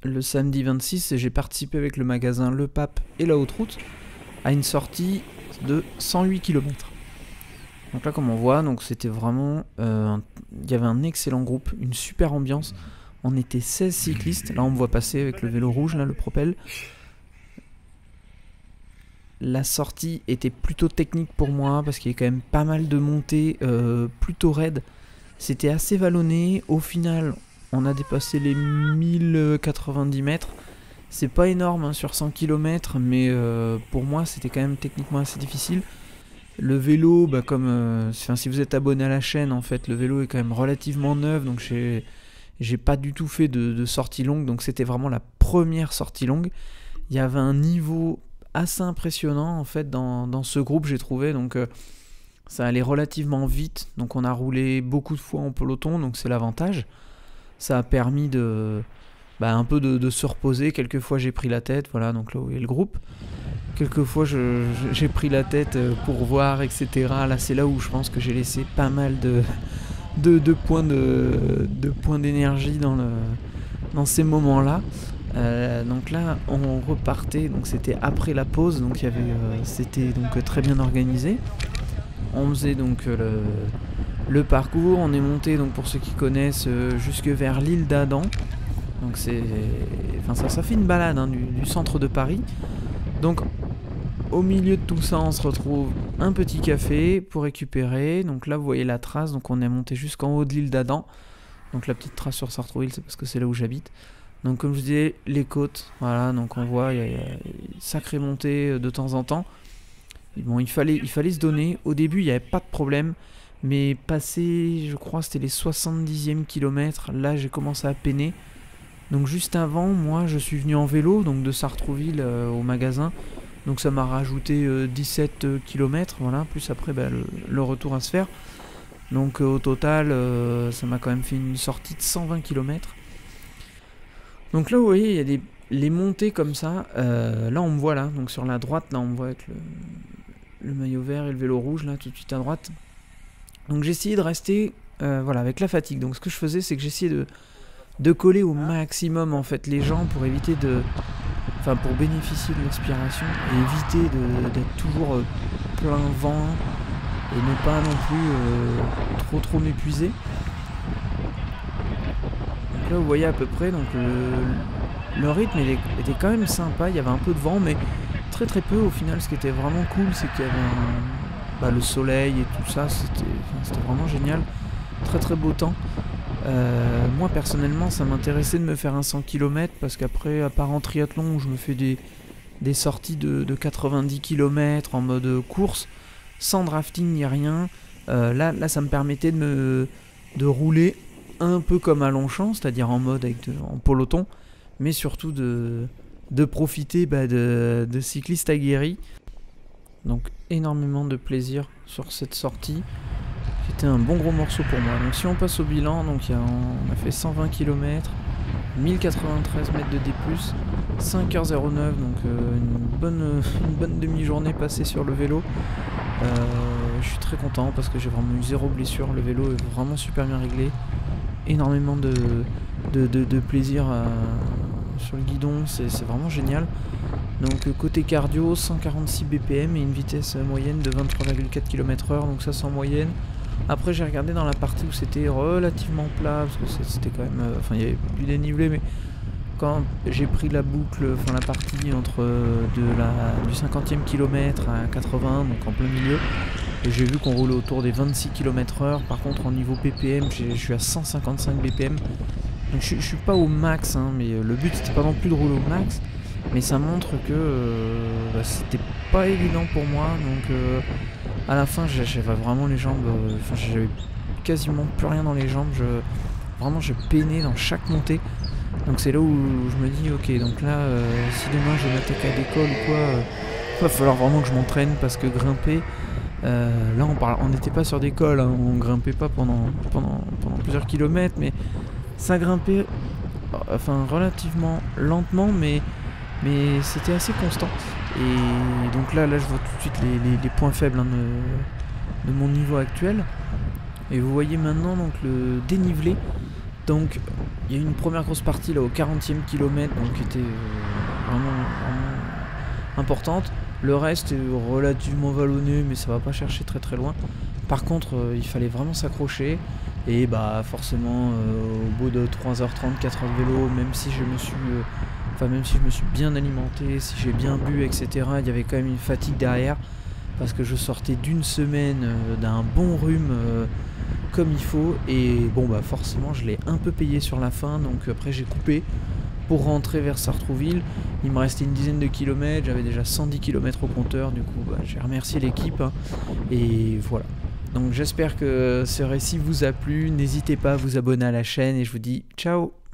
le samedi 26 et j'ai participé avec le magasin Le Pape et la Haute Route à une sortie de 108 km. Donc là, comme on voit, donc c'était vraiment, il y avait un excellent groupe, une super ambiance. On était 16 cyclistes. Là, on me voit passer avec le vélo rouge, là, le Propel. La sortie était plutôt technique pour moi parce qu'il y a quand même pas mal de montées plutôt raides. C'était assez vallonné. Au final, on a dépassé les 1090 mètres. C'est pas énorme hein, sur 100 km, mais pour moi, c'était quand même techniquement assez difficile. Le vélo, bah, comme si vous êtes abonné à la chaîne, en fait, le vélo est quand même relativement neuf, donc j'ai pas du tout fait de sortie longue, donc c'était vraiment la première sortie longue. Il y avait un niveau assez impressionnant en fait dans ce groupe, j'ai trouvé, donc ça allait relativement vite, donc on a roulé beaucoup de fois en peloton, donc c'est l'avantage. Ça a permis un peu de se reposer. Quelques fois j'ai pris la tête, voilà, donc là où il y a le groupe. Quelquefois j'ai pris la tête pour voir, etc. Là c'est là où je pense que j'ai laissé pas mal de points d'énergie dans ces moments-là. Donc là on repartait, donc c'était après la pause, donc il y avait, c'était donc très bien organisé. On faisait donc le parcours, on est monté donc pour ceux qui connaissent jusque vers l'île d'Adam. Donc ça fait une balade hein, du centre de Paris. Donc au milieu de tout ça, on se retrouve un petit café pour récupérer. Donc là, vous voyez la trace. Donc on est monté jusqu'en haut de l'île d'Adam. Donc la petite trace sur Sartrouville, c'est parce que c'est là où j'habite. Donc comme je disais, les côtes. Voilà, donc on voit, il y a une sacrée montée de temps en temps. Bon, il fallait se donner. Au début, il n'y avait pas de problème. Mais passé, je crois, c'était les 70e kilomètres. Là, j'ai commencé à peiner. Donc juste avant, moi, je suis venu en vélo, donc de Sartrouville au magasin. Donc ça m'a rajouté 17 km, voilà, plus après le retour à se faire. Donc au total, ça m'a quand même fait une sortie de 120 km. Donc là, vous voyez, il y a les montées comme ça. Là, on me voit là, donc sur la droite, là, on me voit avec le maillot vert et le vélo rouge, là, tout de suite à droite. Donc j'ai essayé de rester, voilà, avec la fatigue. Donc ce que je faisais, c'est que j'essayais de coller au maximum, en fait, les gens pour éviter pour bénéficier de l'expiration et éviter d'être toujours plein vent et ne pas non plus trop m'épuiser. Donc là vous voyez à peu près, donc le rythme était quand même sympa, il y avait un peu de vent mais très peu au final. Ce qui était vraiment cool, c'est qu'il y avait le soleil et tout ça, c'était vraiment génial, très beau temps. Moi personnellement ça m'intéressait de me faire un 100 km parce qu'après, à part en triathlon où je me fais des sorties de 90 km en mode course sans drafting ni rien, là ça me permettait de rouler un peu comme à Longchamp, c'est-à-dire en mode en peloton, mais surtout de profiter de cyclistes aguerris. Donc énormément de plaisir sur cette sortie. C'était un bon gros morceau pour moi. Donc si on passe au bilan, donc on a fait 120 km, 1093 mètres de D+, 5h09, donc une bonne demi-journée passée sur le vélo. Je suis très content parce que j'ai vraiment eu 0 blessure. Le vélo est vraiment super bien réglé. Énormément de plaisir sur le guidon, c'est vraiment génial. Donc côté cardio, 146 BPM et une vitesse moyenne de 23,4 km/h, donc ça c'est en moyenne. Après j'ai regardé dans la partie où c'était relativement plat, parce que c'était quand même... il y avait du dénivelé, mais quand j'ai pris la boucle, la partie entre du 50e kilomètre à 80, donc en plein milieu, et j'ai vu qu'on roulait autour des 26 km/h. Par contre en niveau BPM, je suis à 155 BPM. Donc je suis pas au max, hein, mais le but c'était pas non plus de rouler au max. Mais ça montre que c'était pas évident pour moi, donc à la fin j'avais vraiment les jambes, j'avais quasiment plus rien dans les jambes, vraiment je peinais dans chaque montée. Donc c'est là où je me dis ok, donc là si demain je vais m'attaquer à l'école ou quoi, va falloir vraiment que je m'entraîne, parce que grimper, là on n'était pas sur des cols, hein, on grimpait pas pendant plusieurs kilomètres, mais ça grimpait relativement lentement, mais c'était assez constant. Et donc là je vois tout de suite les points faibles hein, de mon niveau actuel. Et vous voyez maintenant donc le dénivelé. Donc il y a eu une première grosse partie là au 40e kilomètre, donc qui était vraiment importante. Le reste est relativement vallonné, mais ça va pas chercher très loin. Par contre, il fallait vraiment s'accrocher. Et bah forcément, au bout de 3h30, 4h de vélo, même si je me suis bien alimenté, si j'ai bien bu, etc., il y avait quand même une fatigue derrière. Parce que je sortais d'une semaine d'un bon rhume comme il faut. Et bon bah forcément je l'ai un peu payé sur la fin. Donc après j'ai coupé pour rentrer vers Sartrouville. Il me restait une dizaine de kilomètres, j'avais déjà 110 km au compteur. Du coup bah, j'ai remercié l'équipe. Et voilà. Donc j'espère que ce récit vous a plu. N'hésitez pas à vous abonner à la chaîne. Et je vous dis ciao.